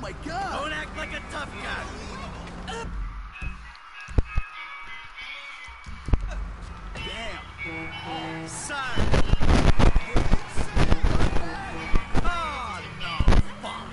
my God! Don't act like a tough guy. Damn. Sorry. Oh, no. Fuck.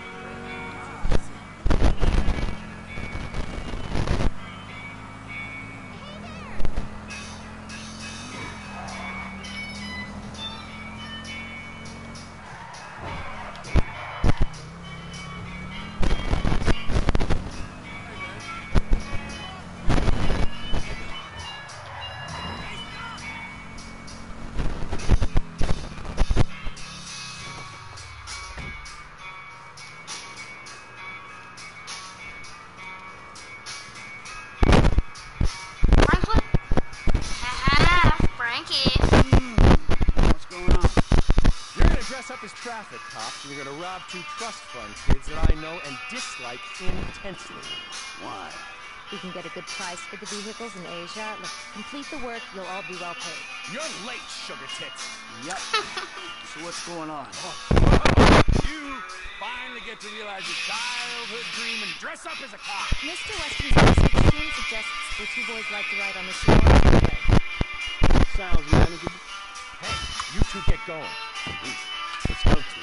Franklin? Haha, Frankie. What's going on? You're gonna dress up as traffic cops and you're gonna rob two trust fund kids that I know and dislike intensely. Why? We can get a good price for the vehicles in Asia. Look, complete the work, you'll all be well paid. You're late, sugar tits. Yep. So what's going on? You finally get to realize your childhood dream and dress up as a cop. Mr. Weston's research team suggests the two boys like to ride on the Sonora Freeway. Sounds manageable. Hey, you two get going. Let's go, T.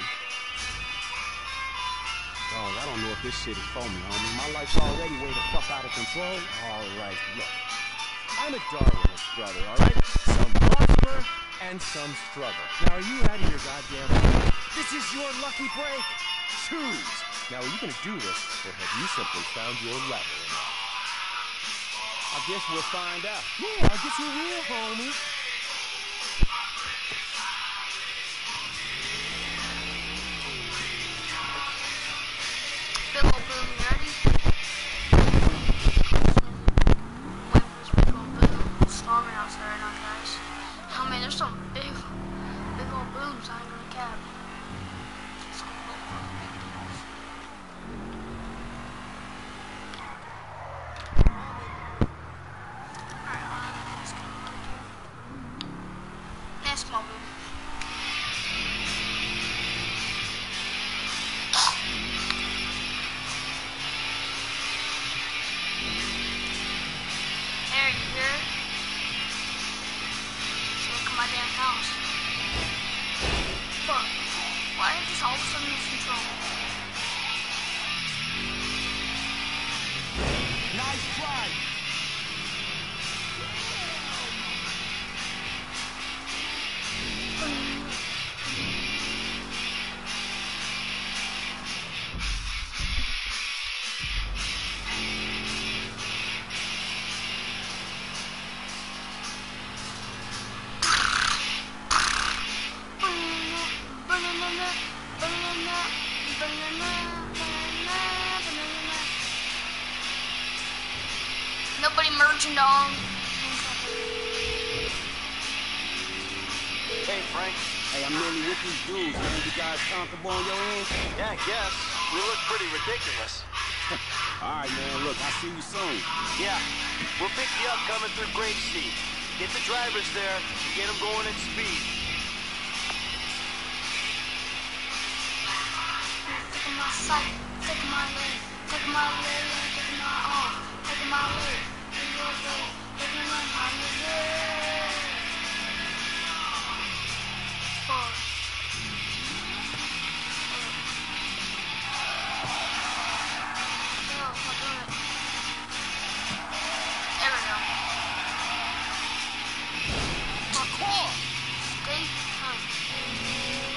Dog, I don't know if this shit is for me, homie. My life's already way the fuck out of control. All right, look. I'm a Darwinist, brother, all right? Some prosper and some struggle. Now, are you out of your goddamn mind? This is your lucky break. Choose. Now, are you gonna do this, or have you simply found your level in life? I guess we'll find out. Yeah, I'll get you real, homie. Big ol' boom, you ready? Wait for this big ol' boom. It's storming outside right now, guys. I mean, there's some big ol' booms out in the cab. Next small boom. Hey, you hear it? So look at my damn house. Fuck. Why is this all of a sudden lose control? Nice try. Nobody merging on. Hey, Frank. Hey, I'm nearly with these dudes, man. You guys comfortable on your end? Yeah, I guess. We look pretty ridiculous. All right, man. Look, I'll see you soon. Yeah. We'll pick you up coming through Grapeseed. Get the drivers there and get them going at speed. Taking my sight, taking my leg, taking my leg, taking my arm, taking my leg, taking your leg, taking my leg. Fuck. No, I'm not doing it. There we go. Fuck. Stay tight.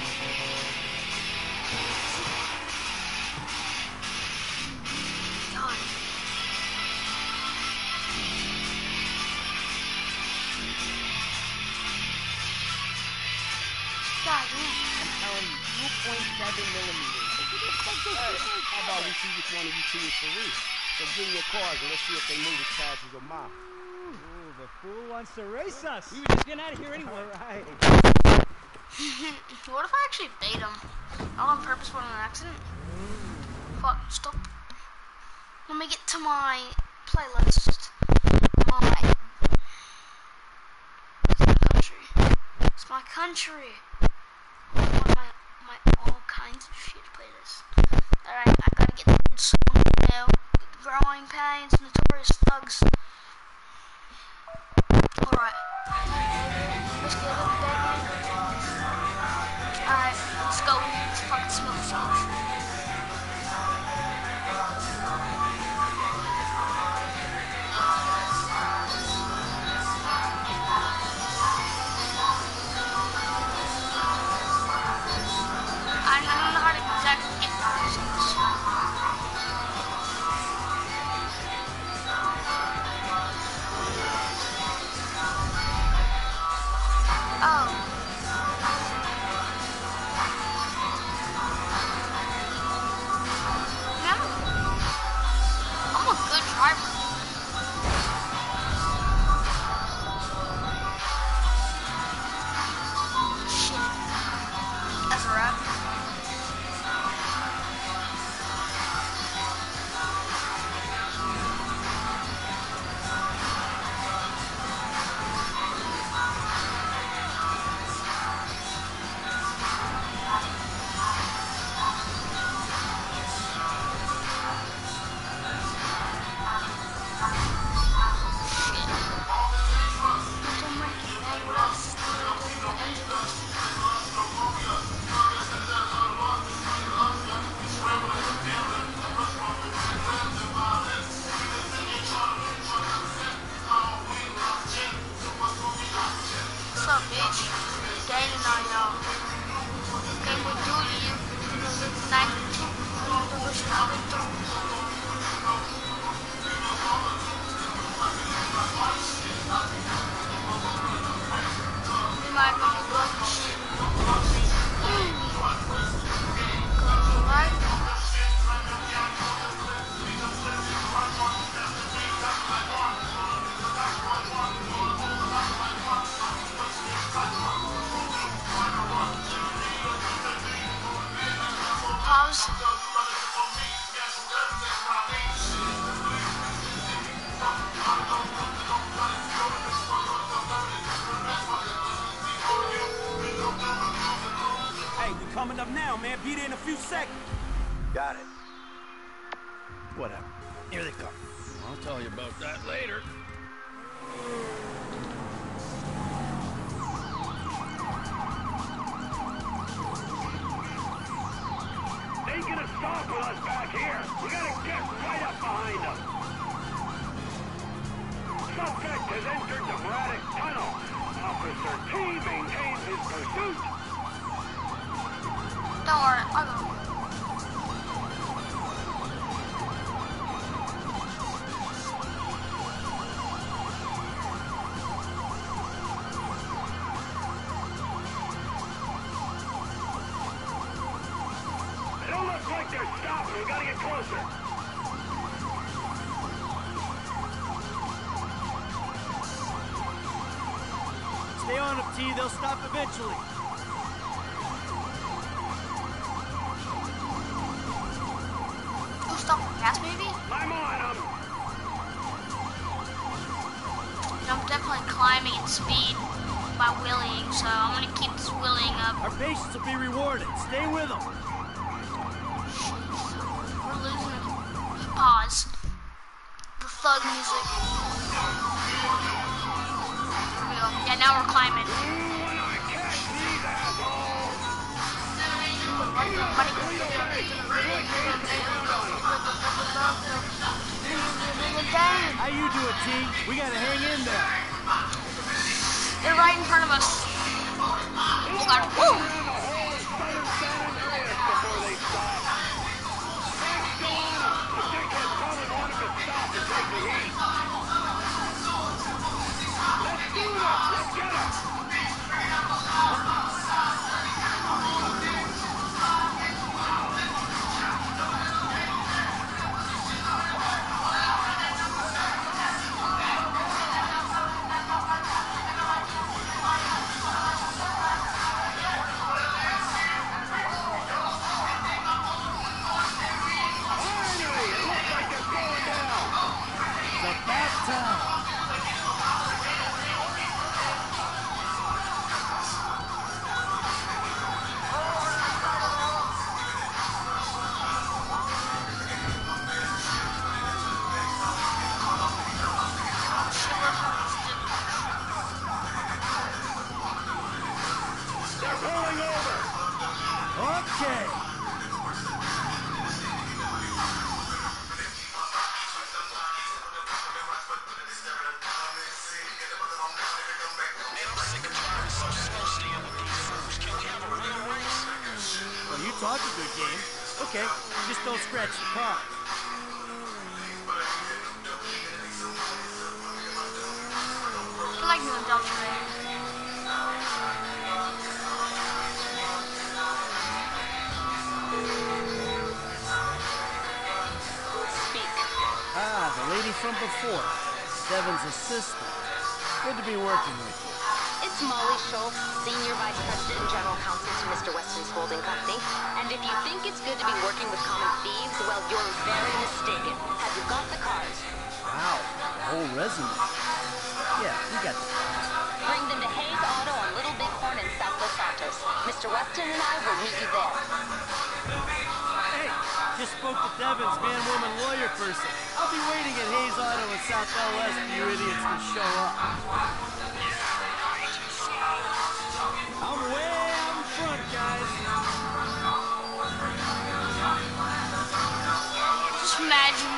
God. God damn. I'm telling you, 2.7 millimeters. How about we see which one of you two is for real? So give me your cars and let's see if they move as fast as your mouth. Ooh, the fool wants to race us. We were just getting out of here anyway. All right. What if I actually bait him? Not on purpose, but on accident? Fuck, stop. Let me get to my playlist. It's my country. I want my all kinds of shit playlist. Alright, I gotta get cows. Hey, we coming up now, man. Be there in a few seconds. Got it. Whatever. Here they come. I'll tell you about that later. They ain't gonna stop with us back here. We gotta get right up behind them. Suspect has entered the Braddock Tunnel. Officer T maintains his pursuit. Don't worry, I'll go. They don't look like they're stopping. We gotta get closer. Stay on them, T. They'll stop eventually. Who stopped the gas, maybe? I'm on them. I'm definitely climbing in speed by wheeling, so I'm gonna keep this wheeling up. Our patience will be rewarded. Stay with them. We're losing it. Pause. The thug music. Here we go. Yeah, now we're climbing. How you doing, T? We gotta hang in there. They're right in front of us. Oh God. Woo! It's about time. They're pulling over. Okay. Well, you talk a good game. Okay, just don't scratch the car. I like doing dumb shit. Speak. Ah, the lady from before. Devin's assistant. Good to be working with you. It's Molly Schultz, Senior Vice President and General Counsel to Mr. Weston's holding company. And if you think it's good to be working with common thieves, well, you're very mistaken. Have you got the cars? Wow, the whole resume. Yeah, we got the cars. Bring them to Hayes Auto on Little Bighorn in South Los Santos. Mr. Weston and I will meet you there. Hey, just spoke to Devin's man-woman lawyer person. I'll be waiting at Hayes Auto in South LS for you idiots to show up. I'm way out in front, guys. Just imagine.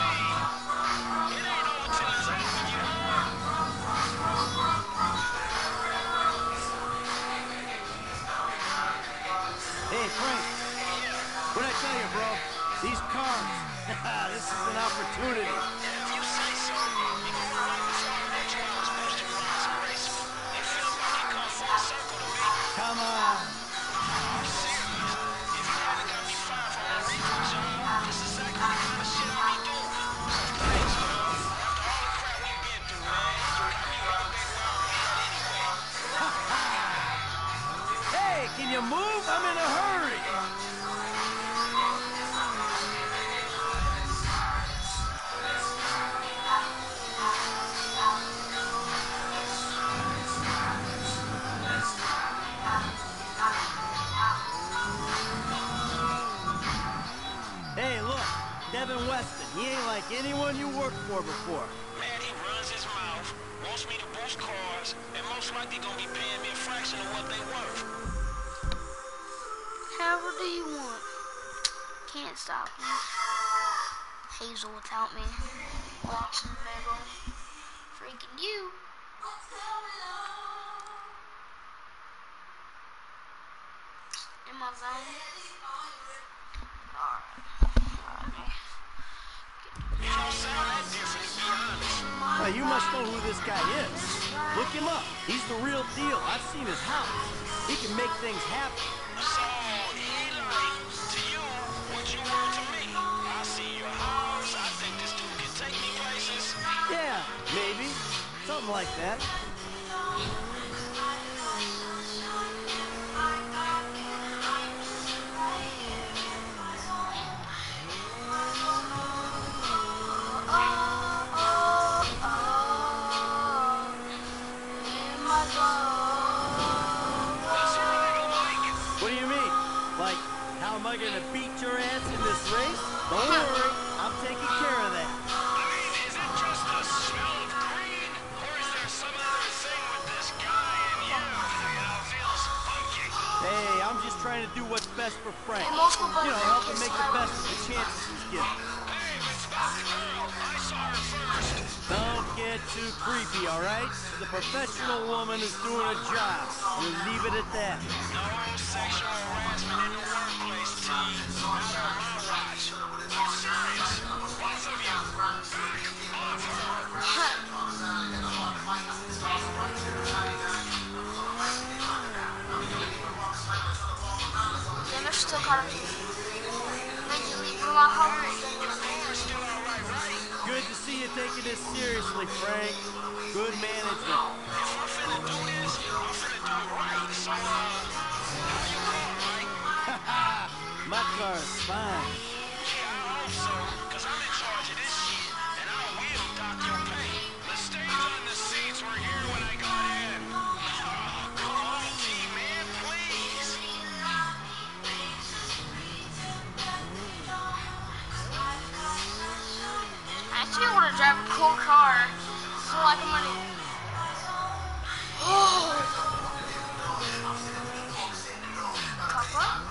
Hey, Frank. What'd I tell you, bro? These cars. This is an opportunity. Come on. Hey, can you move? I'm in a hurry. Devin Weston. He ain't like anyone you worked for before. Man, he runs his mouth, wants me to boost cars, and most likely gonna be paying me a fraction of what they worth. However do you want? Can't stop me. Hazel without me. Watching Megal. Freaking you. In my zone. Alright. You don't sound that different, to be honest. Now, you must know who this guy is. Look him up. He's the real deal. I've seen his house. He can make things happen. So, he like to you what you were to me. I see your house. I think this dude can take me places. Yeah, maybe. Something like that. What do you mean? Like, how am I gonna beat your ass in this race? Don't worry, I'm taking care of that. I mean, is it just the smell of green? Or is there some other thing with this guy and you? You know, feels funky. Hey, I'm just trying to do what's best for Frank. Hey, multiple You know, buttons. help him make the best of the chances he's given. Hey, it's about the girl. I saw her first. Don't get too creepy, all right? The professional woman is doing a job. We'll leave it at that. No sexual harassment in the workplace, T. Not on my watch. I'm serious. Both of you. Back off her. Damn, they're still caught up to you. Thank you, leave my heart. We're still all right? Good to see you taking this seriously, Frank. Good management. If we're finna do this, I'm finna do it right. So, how you call, right? My car's fine. Yeah, I hope so, because I'm in charge of this shit, and I will dock your pay. The stains on the seats were here when I got in. Oh, come on, T-Man, please. I actually want to drive a cool car. So like I'm gonna. Papa?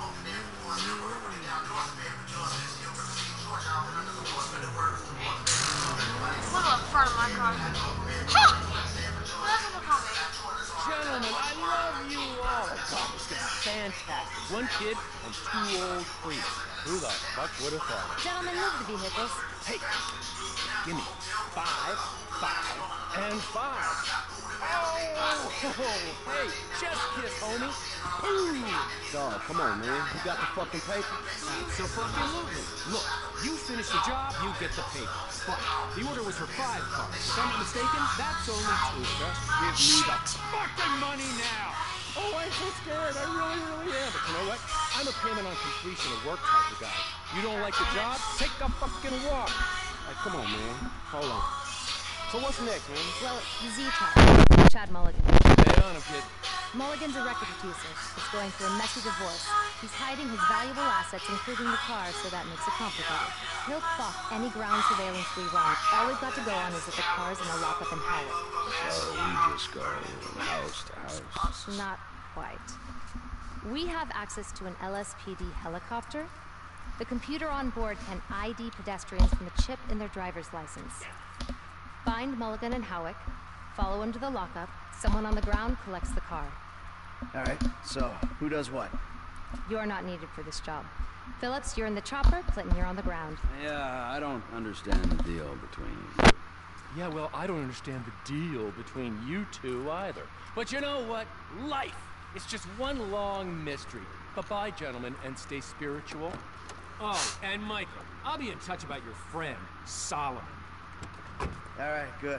Look at the front of my car. Huh! That's what they're calling me. Gentlemen, I love you all. God, this is fantastic. One kid and two old creeps. Who the fuck would have thought it? Gentlemen, move the vehicles. Hey, give me 5, 5, and 5. Oh, hey, chest kiss, homie. Ooh. Dog, come on, man. You got the fucking paper? Absolutely. Look, you finish the job, you get the paper. But the order was for 5 cars. If I'm not mistaken, that's only 2, sir. Give me the fucking money now. Oh, I'm so scared. I really am. But you know what? I'm a payment on completion of work type of guy. You don't like the job? Take a fucking walk. Come on, man. Hold on. So what's next, man? Well, Z-Type. Chad Mulligan. Stay on him, kid. Mulligan's a record producer. He's going through a messy divorce. He's hiding his valuable assets, including the car, so that makes it complicated. He'll fuck any ground surveillance we run. All we've got to go on is that the car's in a lockup in Howard. So we just go house to house. Not quite. We have access to an LSPD helicopter. The computer on board can ID pedestrians from a chip in their driver's license. Find Mulligan and Howick, follow him to the lockup. Someone on the ground collects the car. All right, so who does what? You're not needed for this job. Phillips, you're in the chopper. Clinton, you're on the ground. Yeah, I don't understand the deal between you. Yeah, well, I don't understand the deal between you two either. But you know what? Life is just one long mystery. Bye-bye, gentlemen, and stay spiritual. Oh, and Michael, I'll be in touch about your friend, Solomon. All right, good.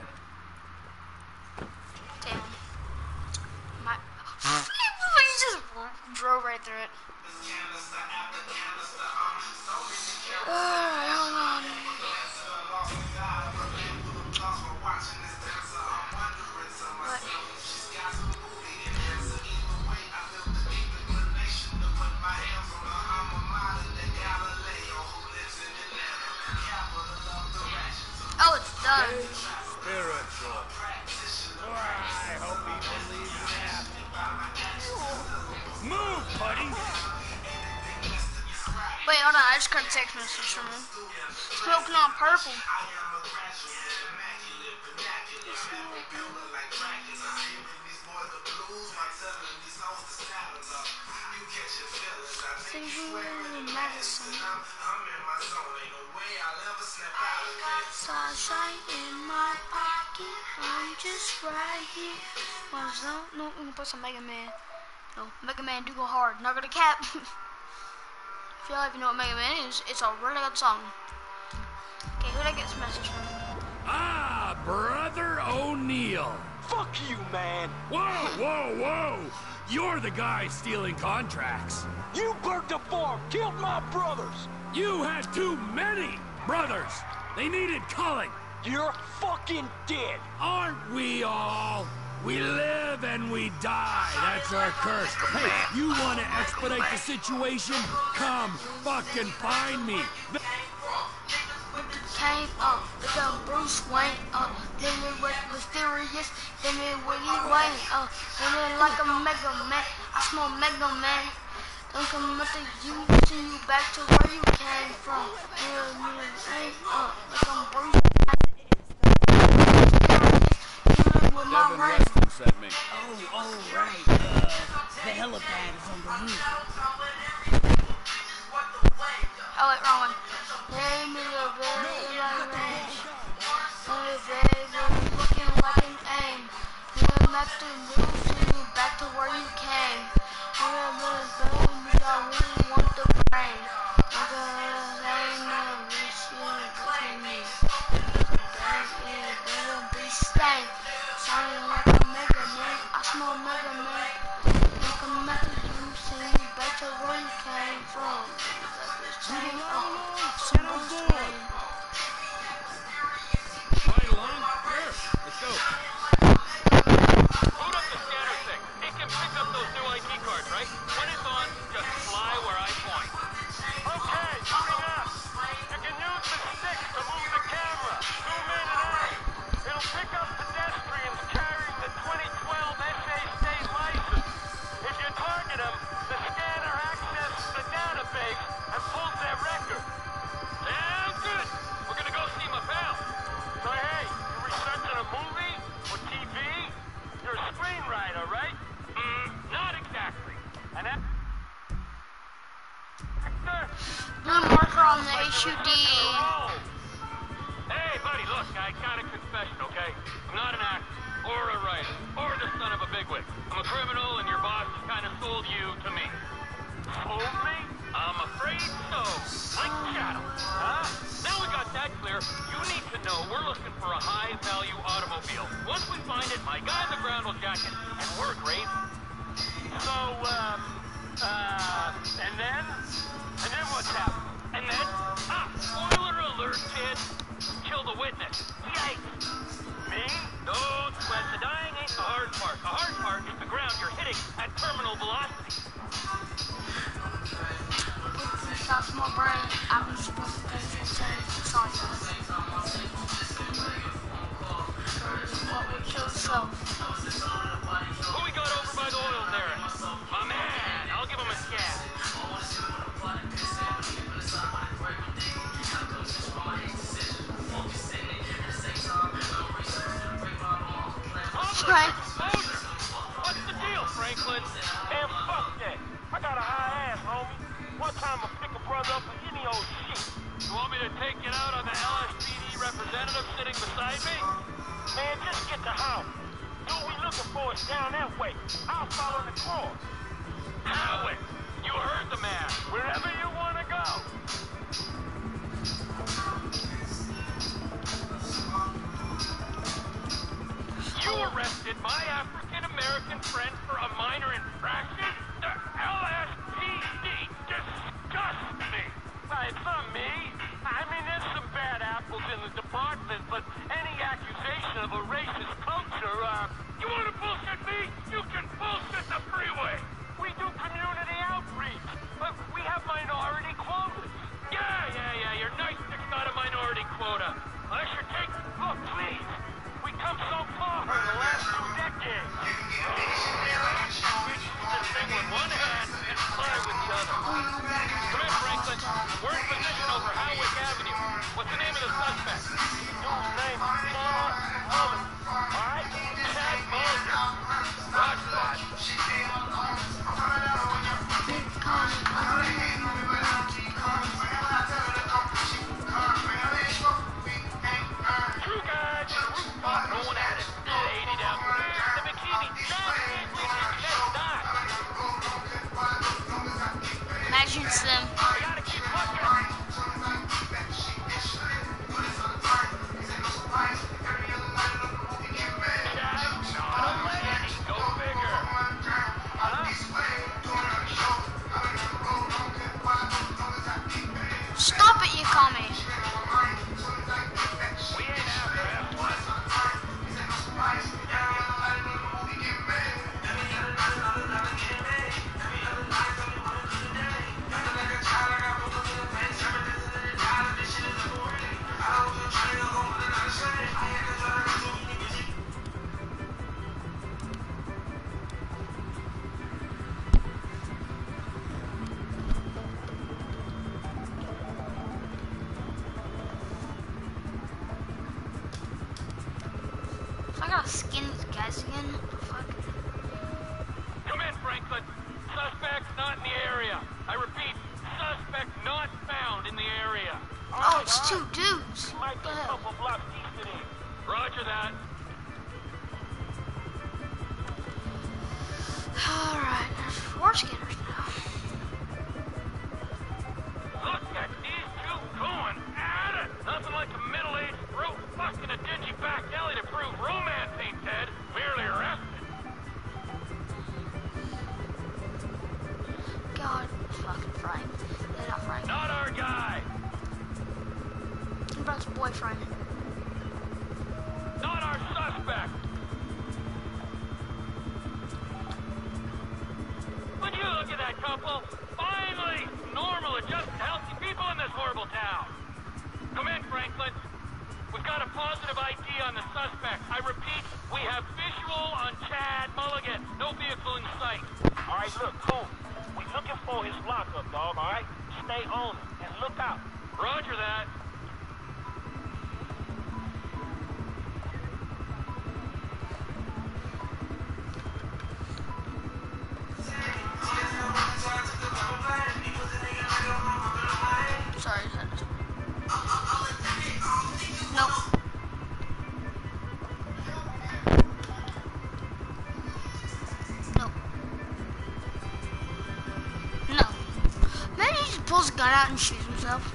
Damn. My. He just drove right through it. Hold on. What? Spiritual. I hope he believes that. Move, buddy! Wait, hold on. I just got a text message from him. Smoking on purple. Sunshine in my pocket. I'm just right here. No, we can put some Mega Man. No, Mega Man do go hard. Not gonna cap. If y'all even know what Mega Man is, it's a really good song. Okay, who'd I get this message from? Ah, Brother O'Neill. Fuck you, man. Whoa, whoa, whoa! You're the guy stealing contracts. You burnt the farm, killed my brothers. You had too many brothers. They needed culling. You're fucking dead. Aren't we all? We live and we die. That's our curse. Hey, you want to expedite the situation? Come fucking find me. Came up, become Bruce Wayne, then it was mysterious, then it Willie Wayne, then it like a Mega Man, I smell Mega Man, and come up to you, send you back to where you came from, like I'm Bruce with my Devin brain. Weston sent me. Oh, right. The helipad is on the roof. Oh, wait, wrong one. Hey, me little baby, like rain. Hey, baby, looking like an aim. Going back to move to you, back to where you came. Hey, little baby, I really want the brain. I'm gonna hang on, wish you between me. Baby, be stained. Sounding like a Mega Man, I smell Mega Man. Come back to you, send you back to where you came from. Ride along? Sure. Let's go. Boot up the scanner thing. It can pick up those new ID cards, right? When it's on, just fly where I point. Okay, booting up. You can use the stick to move the camera. Zoom in and out. It'll pick up pedestrians carrying the 2012 SA state license. If you target them, the scanner accesses the database and pulls their record. Sounds good. We're gonna go see my pal. So hey, you researching a movie or TV? You're a screenwriter, right? Not exactly. An actor? Blue marker on the HUD. Hey, buddy, look, I got a confession, okay? I'm not an actor, or a writer, or the son of a bigwig. I'm a criminal, and your boss kind of sold you to me. Sold me? I'm afraid so. Like chattel, huh? Now we got that clear, you need to know we're looking for a high-value automobile. Once we find it, my guy in the ground will jack it, and we're great. So, and then? And then what's happened? And then, spoiler alert, kid. Kill the witness. Yikes. Me? Don't sweat. The dying ain't the hard part. The hard part is the ground you're hitting at terminal velocity. That's my brain. I'm supposed to say sorry. What would kill self? Who we got over by the oil there? My man. I'll give him a scan. Frank. What's the deal, Franklin? Damn, fuck that. I got a high ass, homie. One time I'll pick a brother up for any old shit. You want me to take it out on the LSPD representative sitting beside me? Man, just get the house. Dude we looking for is down that way. I'll follow the course. Howard, you heard the man. Wherever you want to go. You arrested my African-American friend for a minor infraction? The LSPD disgusts me! It's not me. I mean, there's some bad apples in the department, but any accusation of a racist culture, you want to bullshit me? You can bullshit the freeway! We do community outreach. the suspect. Dude's name is Chad Mulligan. Alright? Chad Mulligan. Roger that. True guys, rooftop going at it. Lady down the bikini. Tragically, just died. Imagine it's them. We gotta keep looking. Stop it, you commie. We ain't after F1. I gotta skin these guys again. What the fuck? Come in, Franklin. Suspect not in the area. I repeat, suspect not found in the area. Oh, it's two dudes. Might be a couple blocks east of there. Roger that. Alright, there's four skinners now. Look at these two going at it. Nothing like a middle-aged throat fucking a dingy back alley to prove romance ain't dead. Merely arrested. God, fucking Frank. They're not Frank. Not our guy. What about his boyfriend? Not our suspect. Would you look at that couple? Finally, normal, adjusted, healthy people in this horrible town. Come in, Franklin. We've got a positive ID on the suspect. I repeat, we have visual on Chad Mulligan. No vehicle in sight. All right, look, cool. We looking for his lockup, dog, all right? Stay on it and look out. Roger that. Sorry, no. No. No. Maybe he just pulls a gun out and shoots himself.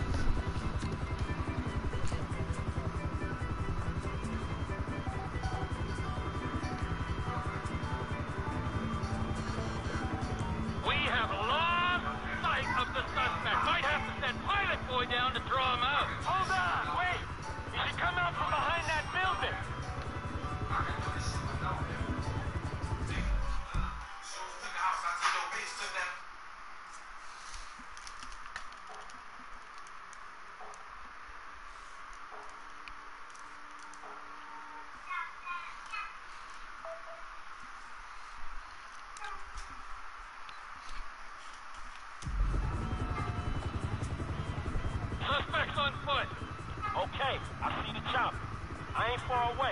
We have lost sight of the suspect. Might have to send Pilot Boy down to draw him out. Hold on, wait. He should come out from behind that building. Suspect's on foot. Okay, I see the chopper. I ain't far away.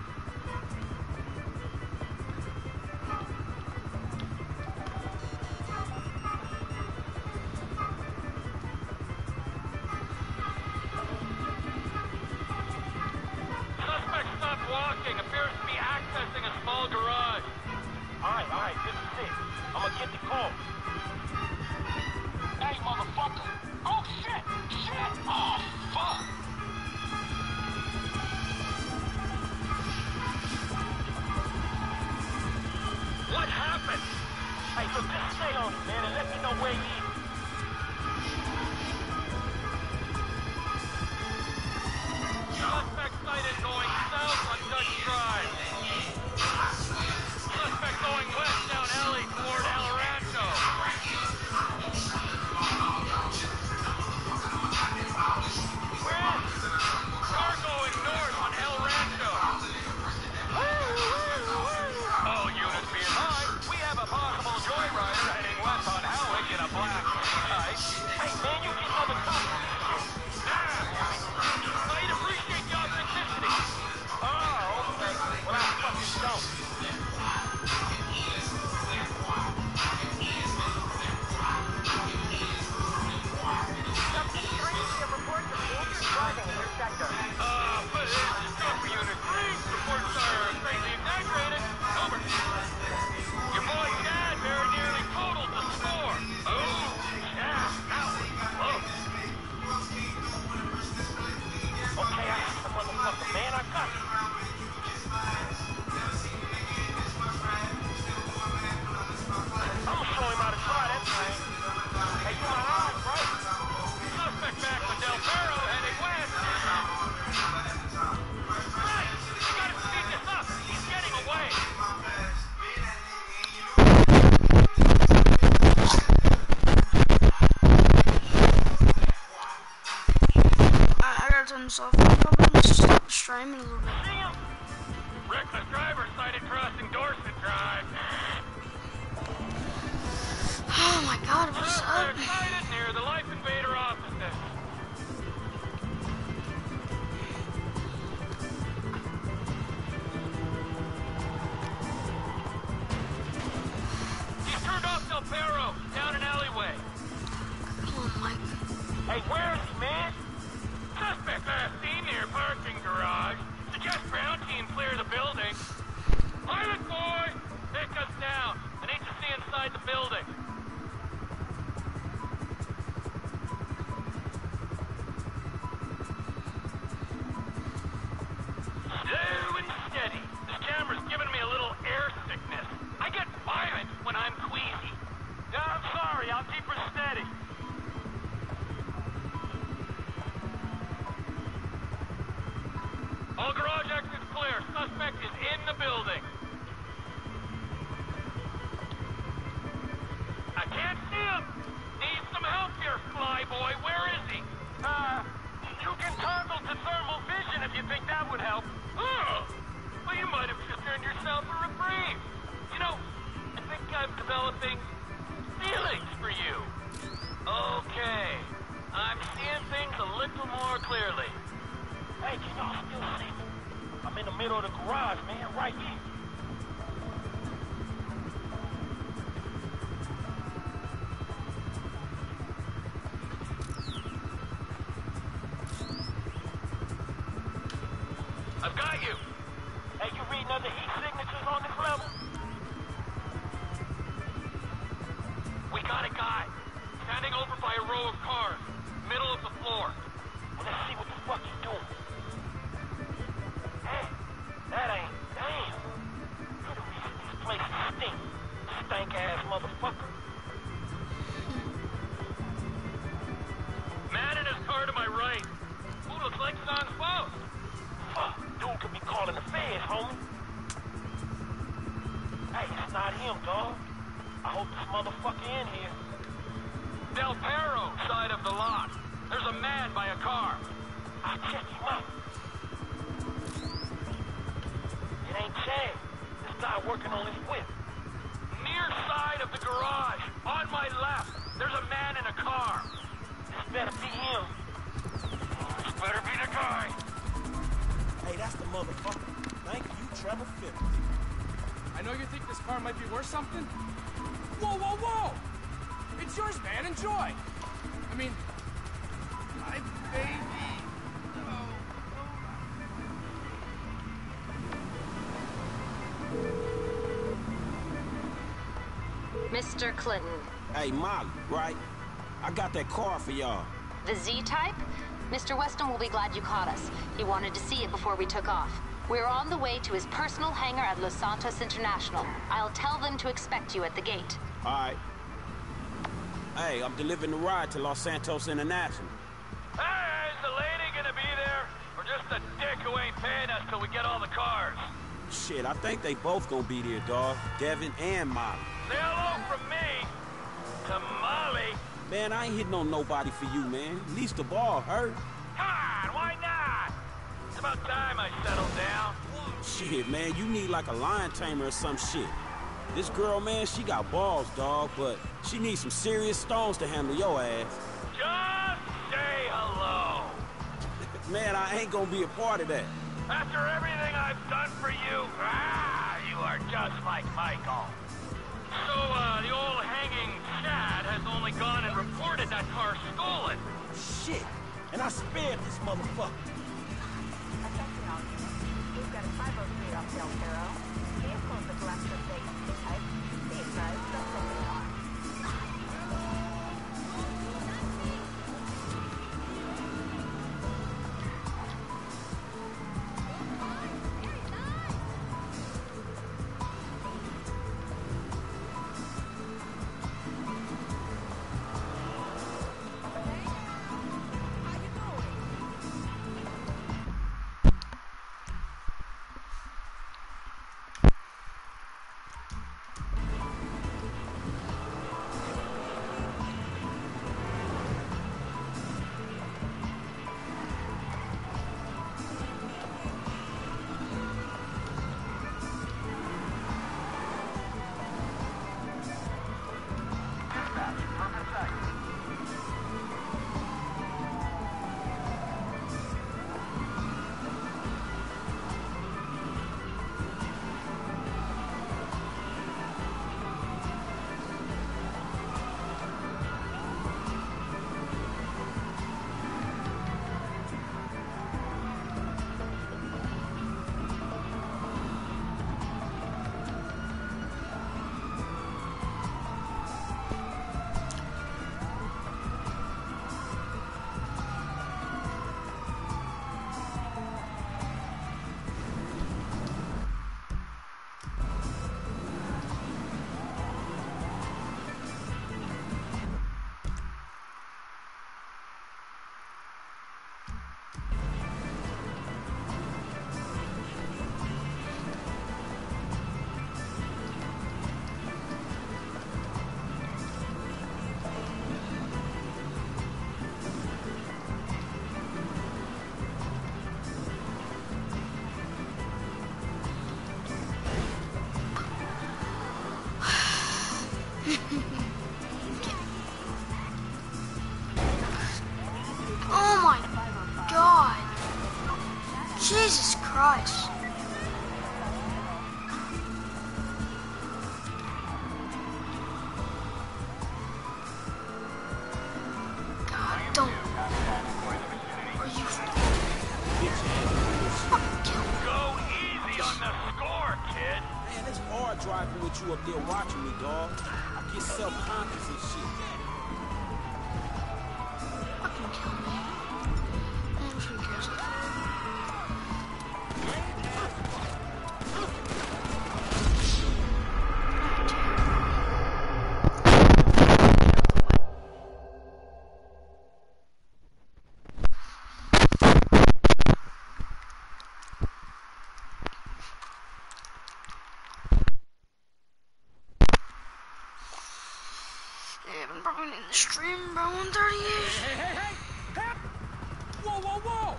Suspect stopped walking. Appears to be accessing a small garage. All right, this is it. I'm gonna get the call. Hey, motherfucker. Oh, shit! Shit! Oh, fuck! What happened? Hey, look, just stay on it, man, and let me know where he is. Suspect sighted going south on Dutch Drive. Suspect going west down alley toward El Rancho. himself. You know, but let's just stop streaming a little bit. Reckless driver sighted crossing Dorset Drive. Oh my God, what's up? Sighted near the Life Invader offices. He's turned off Del Perro, down an alleyway. Come on, Mike. Hey, where is he, man? Suspect last seen near parking garage. Suggest ground team clear the building. Pilot boy! Take us down. I need to see inside the building. Slow and steady. This camera's giving me a little air sickness. I get violent when I'm queasy. Yeah, I'm sorry. I'll keep her steady. All garage exits clear. Suspect is in the building. I can't see him. Need some help here, flyboy. Where is he? You can toggle to thermal vision if you think that would help. Oh, well, you might have just earned yourself a reprieve. You know, I think I'm developing feelings for you. Okay, I'm seeing things a little more clearly. Hey, can y'all still see me? I'm in the middle of the garage, man, right here. I've got you. Hey, you reading other heat signatures on this level? We got a guy standing over by a row of cars, middle of the floor. Well, let's see what the fuck he's doing. Hey, that ain't damn. You're the reason this place stinks. Stank-ass motherfucker. Man in his car to my right. Who looks like he's on post? Fuck, dude could be calling the feds, homie. Hey, it's not him, dog. I hope this motherfucker in here. Del Perro side of the lot. There's a man by a car. I'll check him out. It ain't Chad. This guy working on his whip. Near side of the garage. On my left. There's a man in a car. This better be him. This better be the guy. Hey, that's the motherfucker. Thank you, Trevor Phillips. I know you think this car might be worth something. Whoa, whoa, whoa! It's yours, man. Enjoy. I mean, my baby. Mr. Clinton. Hey, Molly, right? I got that car for y'all. The Z-Type? Mr. Weston will be glad you caught us. He wanted to see it before we took off. We're on the way to his personal hangar at Los Santos International. I'll tell them to expect you at the gate. All right. Hey, I'm delivering the ride to Los Santos International. Hey, is the lady gonna be there? Or just a dick who ain't paying us till we get all the cars? Shit, I think they both gonna be there, dawg. Devin and Molly. Say hello from me to Molly. Man, I ain't hitting on nobody for you, man. At least the ball hurt. Come on, why not? It's about time I settled down. Shit, man, you need like a lion tamer or some shit. This girl, man, she got balls, dawg, but she needs some serious stones to handle your ass. Just say hello. Man, I ain't gonna be a part of that. After everything I've done for you, you are just like Michael. So, the old hanging Chad has only gone and reported that car stolen. Shit, and I spared this motherfucker. We've got a 503 off Del Perro. Vehicle is a Glass type. Be advised, don't take it on. Oh my God. Jesus Christ. God, don't. Are you fucking kidding me? Go easy on the score, kid. Man, it's hard driving with you up there watching me, dog. I get self-conscious and shit. Fucking kill me. I'm sure he cares. Yeah, I've been probably in the stream about 138. Hey! Whoa, whoa, whoa!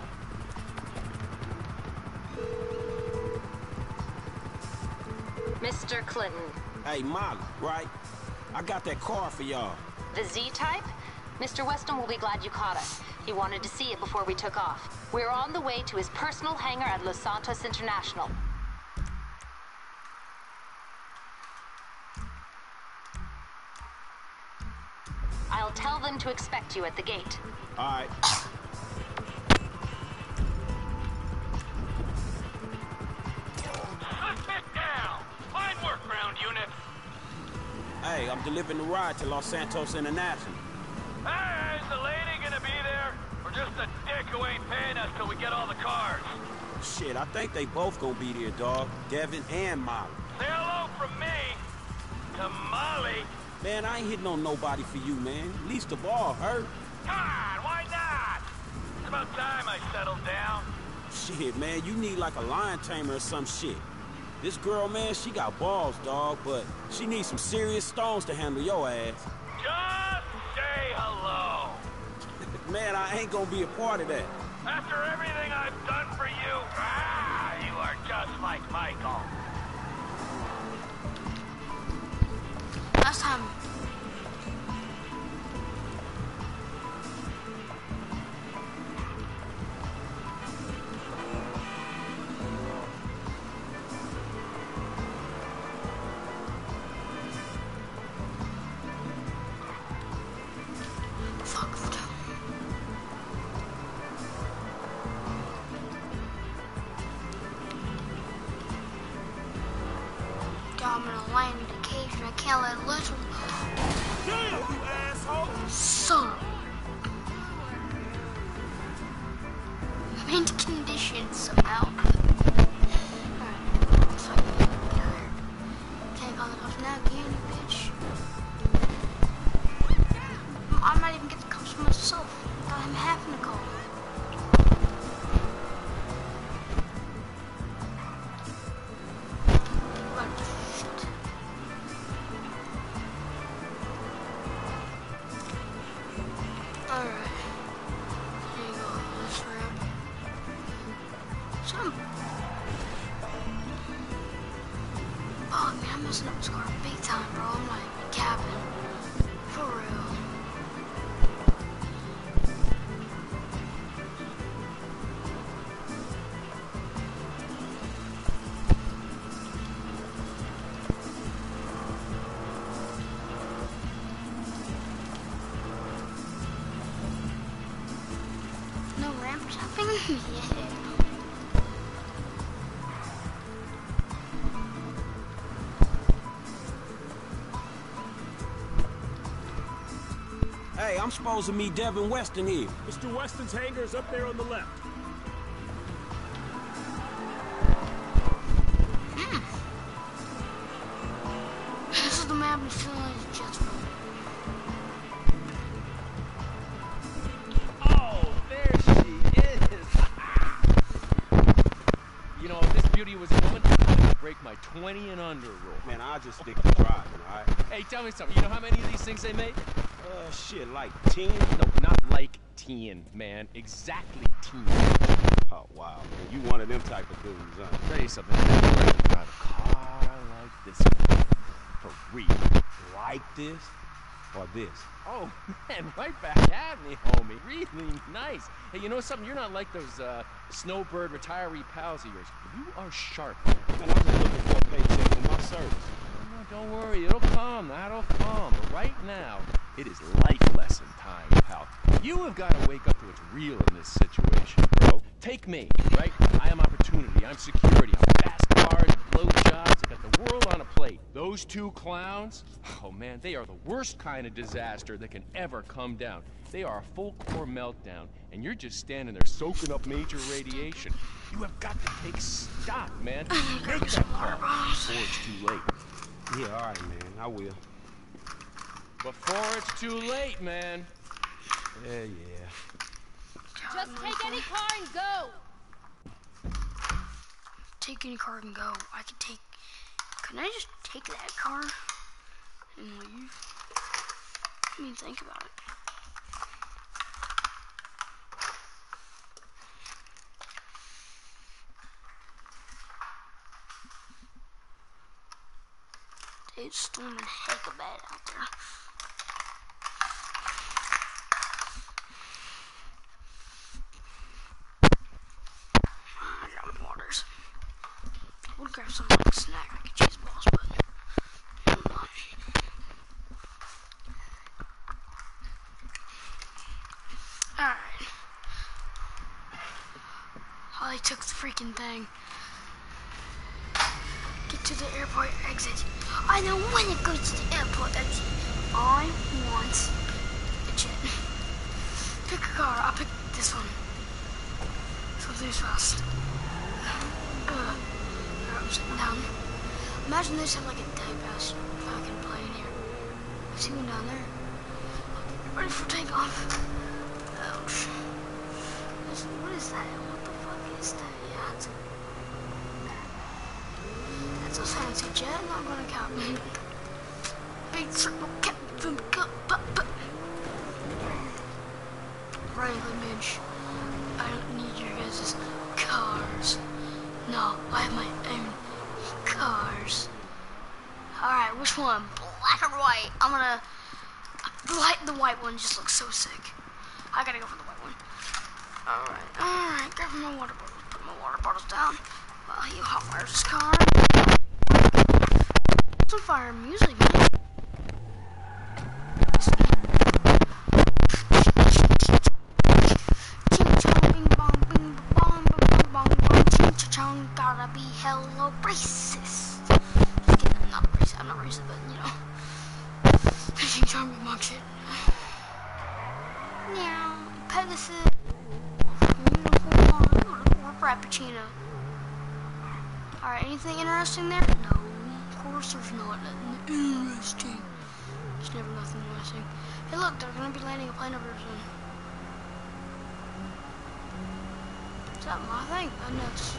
Mr. Clinton, Hey, Molly, right? I got that car for y'all. the Z-Type? Mr. Weston will be glad you caught us. He wanted to see it before we took off. We're on the way to his personal hangar at Los Santos International. I'll tell them to expect you at the gate. All right. Suspect down. Fine work, ground unit. Hey, I'm delivering the ride to Los Santos International. Hey, is the lady gonna be there? Or just a dick who ain't paying us till we get all the cars? Shit, I think they both gonna be there, dog. Devin and Molly. Say hello from me to Molly. Man, I ain't hitting on nobody for you, man. Least of all, her. Come on, why not? It's about time I settled down. Shit, man, you need like a lion tamer or some shit. This girl, man, she got balls, dog, but she needs some serious stones to handle your ass. Just say hello. Man, I ain't gonna be a part of that. After everything I've done for you, you are just like Michael. Last time. Fuck. God, I'm gonna land in the cage and I can't let it loose. Damn, you asshole! So. Mint condition somehow. Alright, so can't call it off now, can you, bitch? I might even get the cups for myself without him having to call. Alright. Here you go, this ramp. Oh man, I'm messing up this car big time, bro. I'm not even capping. For real. No ramp jumping? Yeah. Hey, I'm supposed to meet Devin Weston here. Mr. Weston's hangar is up there on the left. This is the map we're filling his jets from. Oh, there she is. 20 and under rule. Man, I'll just stick to driving, all right? Hey, tell me something. You know how many of these things they make? Shit, like 10? No, not like 10, man. Exactly 10. Oh, wow. Man, you one of them type of dudes, huh? I'll tell you something. I'd like to drive a car like this. For real. Like this? Or this? Oh, man, right back at me, homie. Really nice. Hey, you know something? You're not like those snowbird retiree pals of yours. You are sharp. Man, I'm just looking for a paycheck for my service. No, don't worry. It'll come. That'll come. But right now, it is life lesson time, pal. You have got to wake up to what's real in this situation, bro. Take me, right? I am opportunity. I'm security. I'm fast cars, blowjobs. I got the world on a plate. Those two clowns, oh man, they are the worst kind of disaster that can ever come down. They are a full core meltdown, and you're just standing there soaking up major radiation. You have got to take stock, man. Make that call before it's too late. Yeah, all right, man. I will. Before it's too late, man. Yeah. Just take any car and go. Take any car and go. Can I just take that car and leave? I mean, think about it. It's storming hecka bad out there. I got my waters. I would grab some like snack like a cheese balls, but I'm not. Alright. Holly took the freaking thing. Get to the airport exit. I don't want to go to the airport exit. I want a jet. Pick a car. I'll pick this one. Something's fast. I'm sitting down. Imagine they just have like a day pass fucking plane here. I see one down there. Ready for takeoff. Ouch. What is that? What the fuck is that? Yeah, it's a fancy jet. I'm not gonna count me. Big circle Captain Cup. Franklin Minch. I don't need your guys' cars. No, I have my own cars. Alright, which one? Black or white? I'm gonna... The white one just looks so sick. I gotta go for the white one. Alright, grab my water bottles. Put my water bottles down while he hotwires his car. Some fire music, man. Gotta be hella racist. Just kidding, I'm not racist. I'm not racist, but you know. Ching chong be mock shit. Meow. Pegasus. Or Frappuccino. Alright, anything interesting there? No. Of course there's not nothing interesting. There's never nothing interesting. Hey look, they're gonna be landing a plane over soon. Is that my thing? Oh no, it's...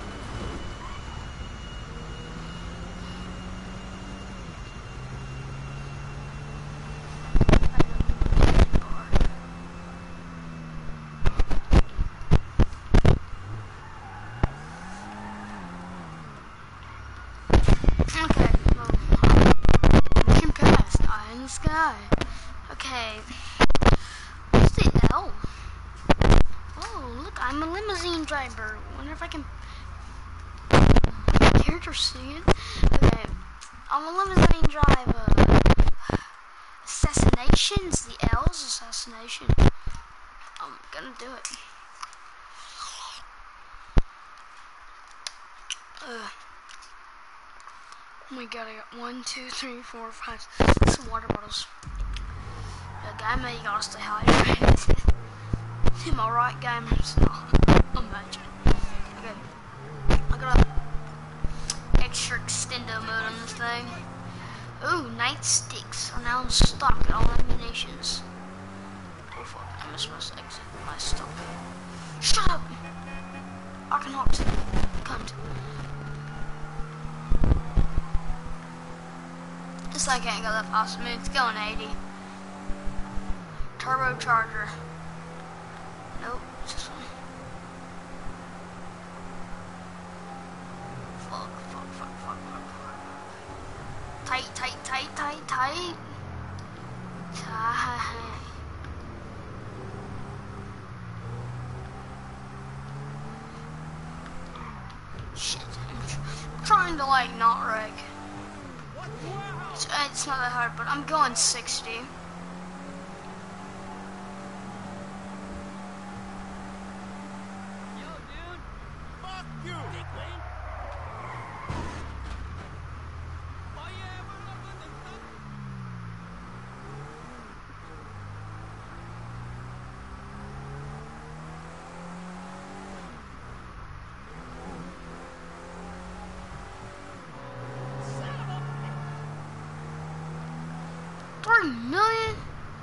Okay, well, mission passed. Eye in the sky. Okay, what's the L? Oh, look, I'm a limousine driver. Wonder if I can... Character singing? Okay, I'm a limousine driver. Assassinations? The L's assassination. I'm gonna do it. Oh my god, I got 1, 2, 3, 4, 5, 6 water bottles. The guy may gotta stay hydrated. Am I right, gamers? Oh, imagine. Okay. I got a extra extendo mode on this thing. Ooh, nightsticks are now in stock at all ammunitions. Oh fuck, I'm supposed to exit my stop. Shut up! Arkenhawks. Cunt. This thing can't go that fast. I mean, it's going 80. Turbocharger. Nope, it's this one. Fuck. Tight. Shit. I'm trying to like not wreck. It's not that hard, but I'm going 60. Yo, dude. Fuck you. Dick Wayne. Oh yeah, what up with the fuck? $3 million?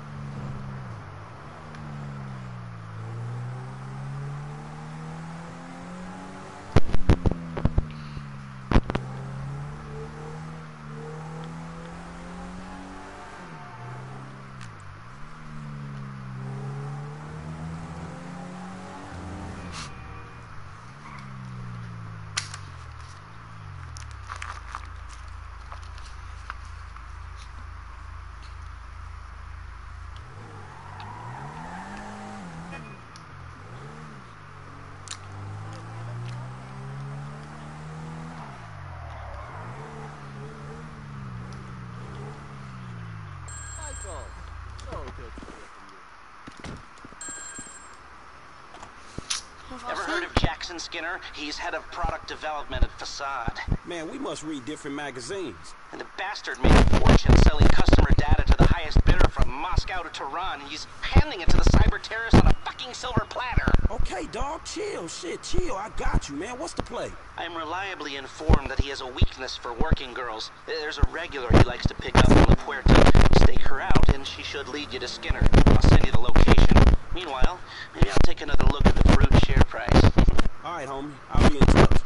Ever heard of Jackson Skinner? He's head of product development at Facade. Man, we must read different magazines. And the bastard made a fortune selling customer data to the highest bidder from Moscow to Tehran. He's handing it to the cyber terrorists on a fucking silver platter. Okay, dog, chill. Shit, chill. I got you, man. What's the play? I'm reliably informed that he has a weakness for working girls. There's a regular he likes to pick up in La Puerta. Stake her out, and she should lead you to Skinner. I'll send you the location. Meanwhile, maybe I'll take another look at the brute share price. All right, homie. I'll be in touch.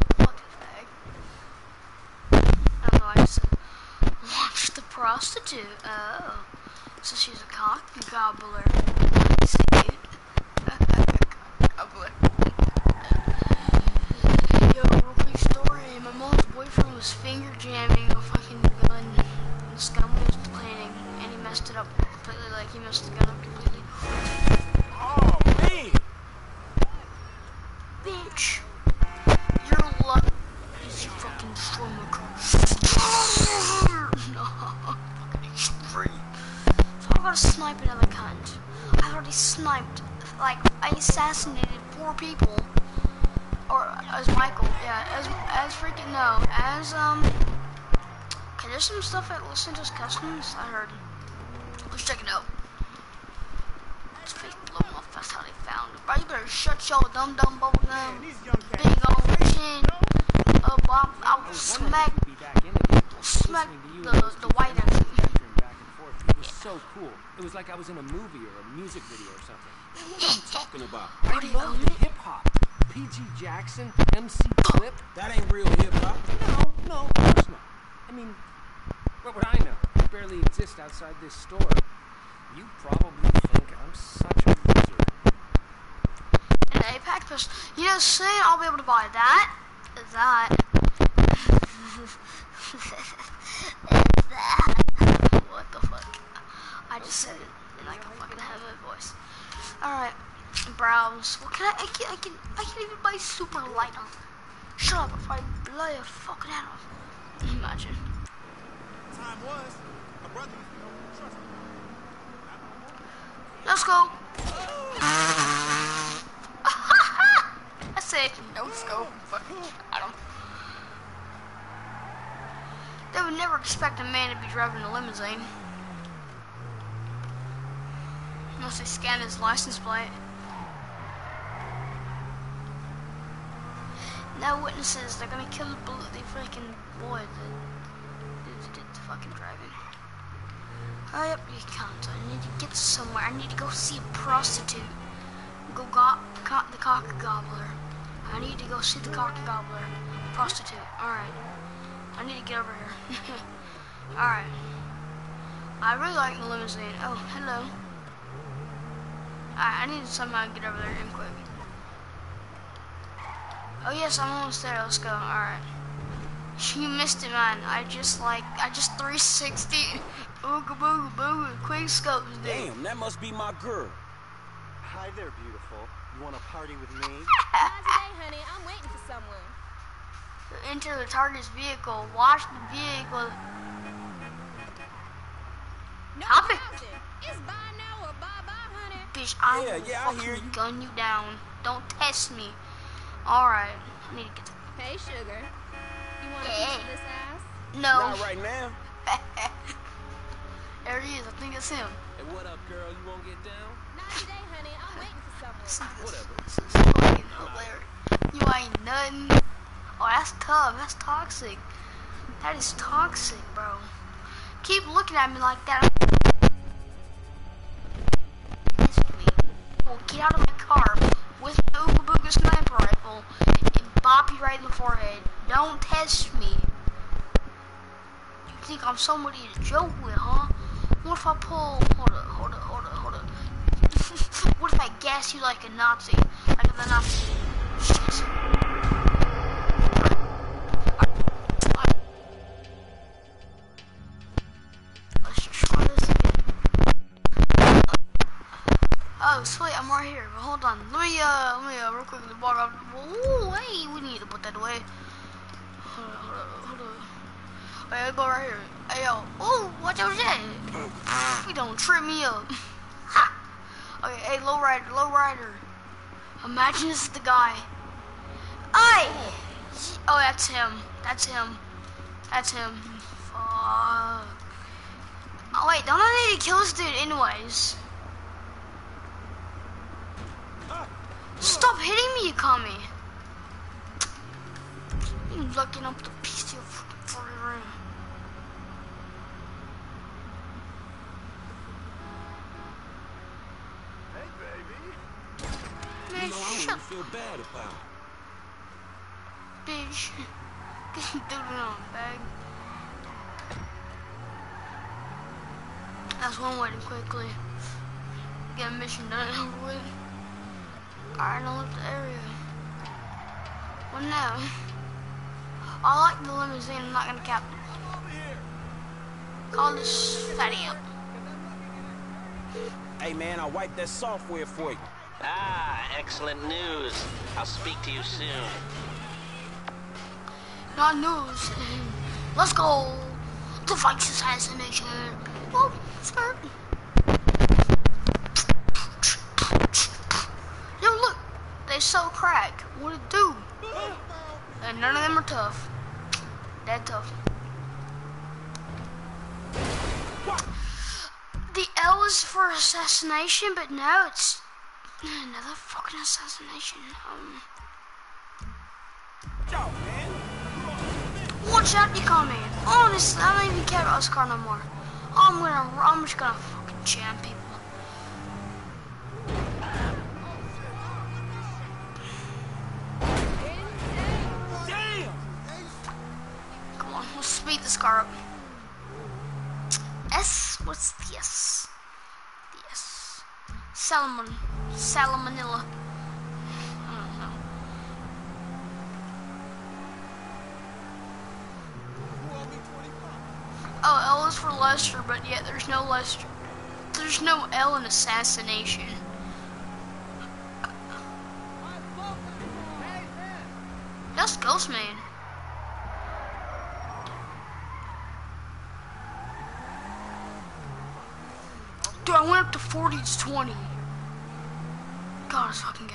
Watch the prostitute. Oh. So she's a cock gobbler. Gobbler. Yo, real quick story. My mom's boyfriend was finger jamming a fucking gun. And this gun was planning. And he messed it up completely. Like, he messed the gun up completely. Oh, man. Bitch. Your luck is you fucking destroy my car. No, fucking extreme. So I gotta snipe another cunt. I already sniped, like, I assassinated 4 people. Or, as Michael, yeah, as freaking, no, as, okay, there's some stuff at Los Santos Customs, I heard. Let's check it out. His face blown off, that's how they found it. But you better shut your dumb bubble gum. Big old chin. I'll smack the white out. It was so cool. It was like I was in a movie or a music video or something. What are you talking about? I love the hip-hop. PG Jackson, MC Clip. That ain't real hip-hop. No, of course not. I mean, what would I know? I barely exist outside this store. You probably think I'm such a loser. An APAC pistol. You know, soon I'll be able to buy that. What the fuck? I just said it in like a fucking heavy voice. Alright, browse. What can I can even buy super light on. Shut up if I blow your fucking head off. Imagine. Time was, my brother used to know who to trust. Let's go. I say no scope. I don't. They would never expect a man to be driving a limousine. Unless they scan his license plate. No witnesses. They're gonna kill the freaking boy that did the fucking driving. Hurry up, you cunt. I need to get somewhere. I need to go see a prostitute. Go the cock gobbler. I need to go see the cock gobbler. Prostitute. Alright. I need to get over here. Alright. I really like the limousine. Oh, hello. I need to somehow get over there real quick. Oh yes, I'm almost there. Let's go. Alright. You missed it, man. I just 360. Ooga booga booga. Quick scopes, dude. Damn, that must be my girl. Hi there, beautiful. You want to party with me? Not today, honey. I'm waiting for someone. Enter the target's vehicle. Watch the vehicle. No Hop it. pausing. It's bye now or bye-bye, honey. Bitch, I Yeah, will I hear fucking you. gun you down. Don't test me. Alright. I need to get to... Hey, sugar. You want a piece of this ass? No. Not right now. There he is. I think it's him. Hey, what up, girl? You won't get down? Not today, honey. I'm waiting for someone. Whatever. This is fucking hilarious. You ain't nothing. Oh, that's tough. That's toxic. That is toxic, bro. Keep looking at me like that. Well, get out of my car with my Ooga Booga sniper rifle and bop you right in the forehead. Don't test me. You think I'm somebody to joke with, huh? What if I pull... Hold up. What if I gas you like a Nazi? Like the Nazi. Shit. Let's try this again. Oh, sweet, I'm right here. But hold on. Let me real quickly walk up. Ooh, hey, we need to put that away. Hold on. Wait, I'll go right here. Hey, yo. Ooh, watch out, shit. You don't trip me up. Ha. Okay, hey, low rider. Imagine this is the guy. Aye. Oh, that's him. Fuck. Oh, wait, don't I need to kill this dude anyways? Stop hitting me, you commie. You looking up the piece of your fucking room. Hey, baby. Man, You know, I don't shut even feel bad about it. bitch. Get you doing it on, bag. That's one way to quickly get a mission done and over with. Alright, now look the area. What now? I like the limousine, I'm not gonna cap it. Call this fatty up. Hey, man, I wiped that software for you. Ah, excellent news. I'll speak to you soon. Not news. Let's go. Device assassination. Oh, start. Yo, look. They sell crack. What it do? And none of them are tough. Dead tough. The L is for assassination, but now it's another fucking assassination. Watch out, you call me. Honestly, I don't even care about this car no more. I'm just gonna fucking jam people. Come on, let's speed this car up. S, what's the S? The S. Salamanilla. I don't know. Oh, L is for Lester, but yet there's no Lester. There's no L in assassination. That's Ghostman. Dude, I went up to 40 to 20. God, it's fucking gay.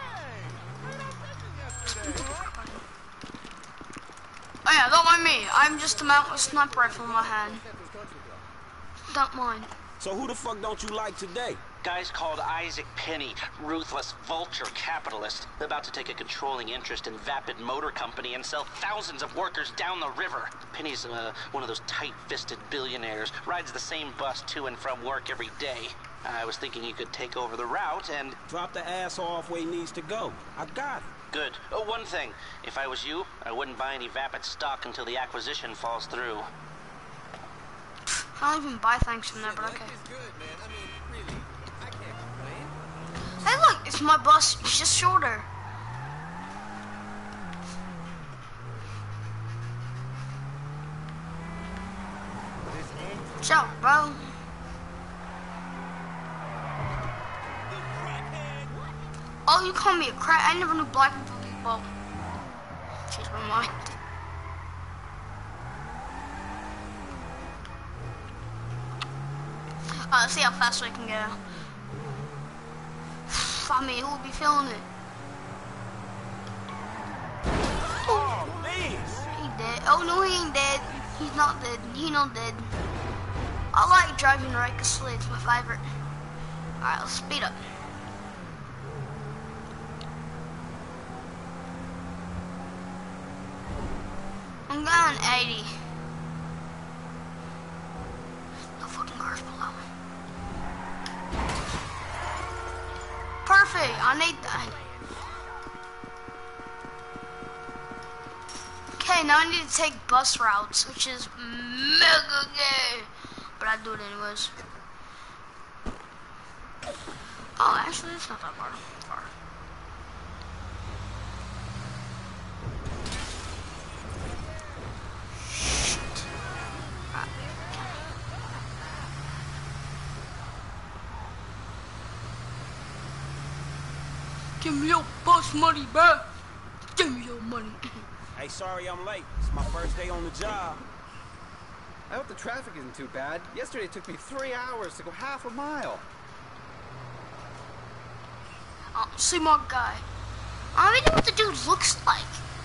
Oh yeah, don't mind me. I'm just a mount with a sniper rifle in my hand. Don't mind. So who the fuck don't you like today? Guys called Isaac Penny, ruthless vulture capitalist, about to take a controlling interest in Vapid Motor Company and sell thousands of workers down the river. Penny's one of those tight-fisted billionaires, rides the same bus to and from work every day. I was thinking you could take over the route and... Drop the ass off where he needs to go. I got it. Good. Oh, one thing. If I was you, I wouldn't buy any Vapid stock until the acquisition falls through. Can't even buy things from there, but okay. Hey, look, it's my bus. It's just shorter. Ciao, bro. Oh, you call me a crack? I never knew black people. Changed my mind. Let's see how fast I can go. I mean, who would be feeling it? Oh, please. He dead. Oh, no, he ain't dead. He's not dead. He not dead. I like driving right because it's my favorite. Alright, let's speed up. I'm going 80. No fucking cars below. Perfect. I need that. Okay, now I need to take bus routes, which is mega gay. But I do it anyways. Oh, actually, it's not that far. Shit. Right. Give me your bus money, bro. Give me your money. Hey, sorry I'm late. It's my first day on the job. I hope the traffic isn't too bad. Yesterday it took me 3 hours to go half a mile. See my guy. I don't even know what the dude looks like.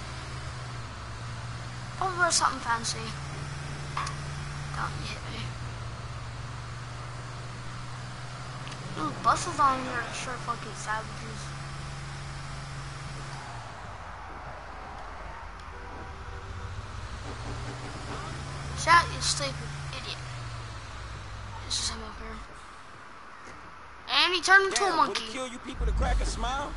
Probably wear something fancy. Don't hit me. Those buses on here are sure fucking savages. Shout, you stupid idiot. This is him up here. And he turned into a monkey. Would it kill you people to crack a smile?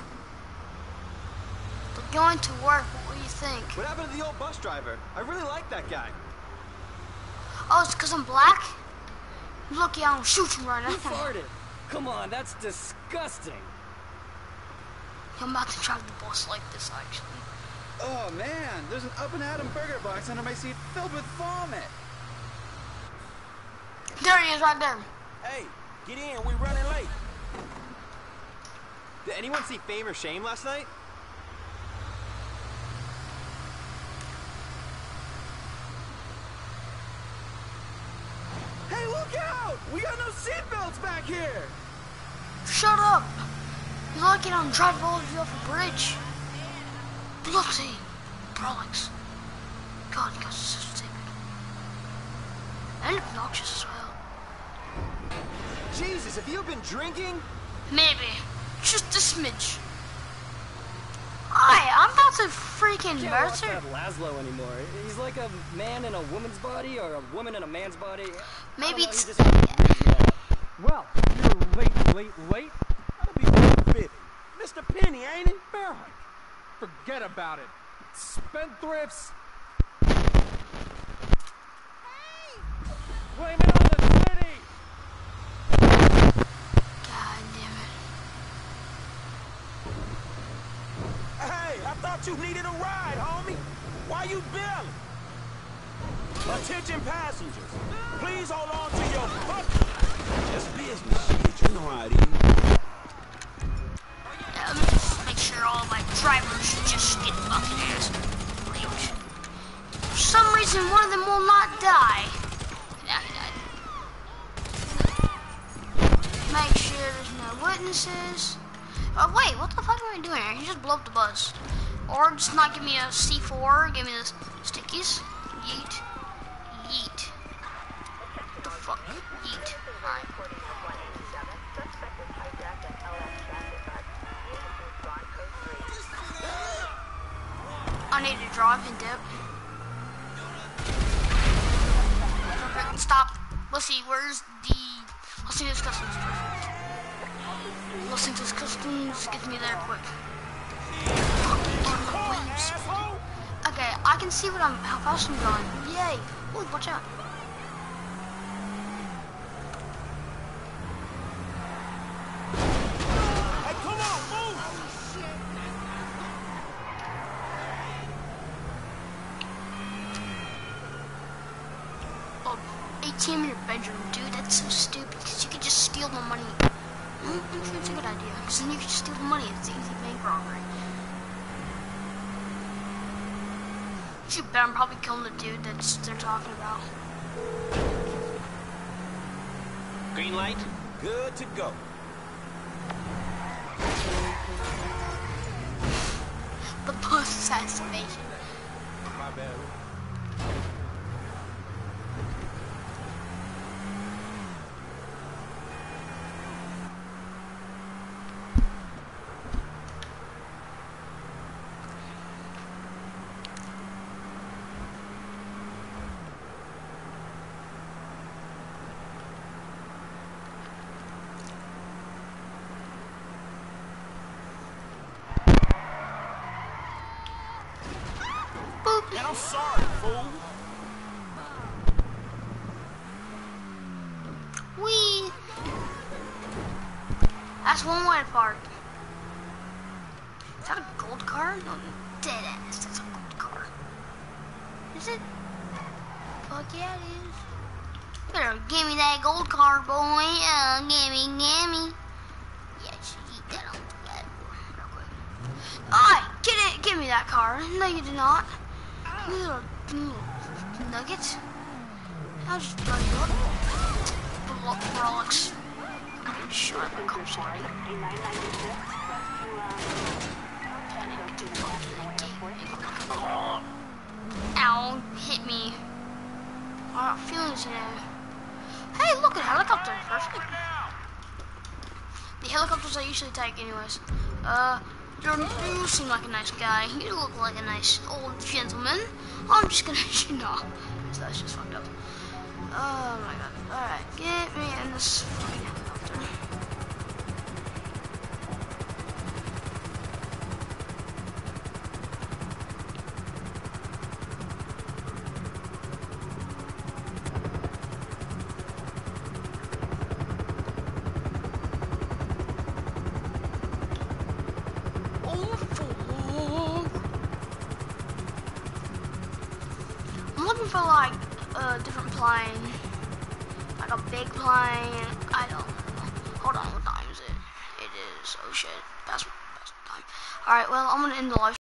We're going to work. What do you think? What happened to the old bus driver? I really like that guy. Oh, it's because I'm black? Lucky I don't shoot you right now. You farted. Come on, that's disgusting. I'm about to drive the bus like this, actually. Oh man, there's an Up and Atom burger box under my seat filled with vomit. There he is, right there. Hey, get in, we're running late. Did anyone see Fame or Shame last night? Hey, look out! We got no seatbelts back here! Shut up! You're lucky I don't drive all of you off a bridge. Bloody bollocks. God, you guys are so stupid. And obnoxious as well. Jesus, have you been drinking? Maybe. Just a smidge. I'm about to freaking Can't watch murder. that Laszlo anymore. He's like a man in a woman's body or a woman in a man's body. Maybe it's... Well, you're late. That'll be 150. Mr. Penny, ain't it? Barrett, forget about it. Spendthrifts. Blame it on the city. God damn it. Hey, I thought you needed a ride, homie. Why you bailing? Attention passengers. Please hold on to your butt. That's business shit. You know how it is. Let me just make sure all my drivers just get fucking ass. For some reason, one of them will not die. Yeah, he died. Make sure there's no witnesses. Oh, wait, what the fuck am I doing here? You just blow up the bus. Or just not give me a C4, give me the stickies. Yeet. Yeet. What the fuck? Yeet. Alright. I need to drive and dip. Okay, stop. Let's see, where's the... Let's see this customs. Let's see this customs. Get me there quick. Okay, I can see how fast I'm going. Yay. Ooh, watch out. ATM in your bedroom, dude. That's so stupid. Because you could just steal the money. I don't think it's a good idea. Because then you could just steal the money. It's easy bank robbery. You bet I'm probably killing the dude that they're talking about. Green light? Good to go. The post-assassination. My bad. Man, I'm sorry, fool. Whee! That's one way to park. Is that a gold car? No, dead ass. That's a gold car. Is it? Fuck yeah, it is. Better give me that gold car, boy. Gimme. Yeah, she eat that on the left real quick. Alright, give me that car. No, you did not. You little nuggets. I'll just blow you up. Rolex. I'm sure that comes straight. Ow, hit me. I got feelings, you know. Hey, look, a helicopter. Perfect. The helicopters I usually take anyways. You seem like a nice guy. You look like a nice old gentleman. I'm just gonna, you know, that's just fucked up. Oh my god. Alright, get me in this fucking helicopter. For like a different plane, like a big plane. I don't know. Hold on, what time is it? It is, oh shit, past time. Alright, well, I'm gonna end the live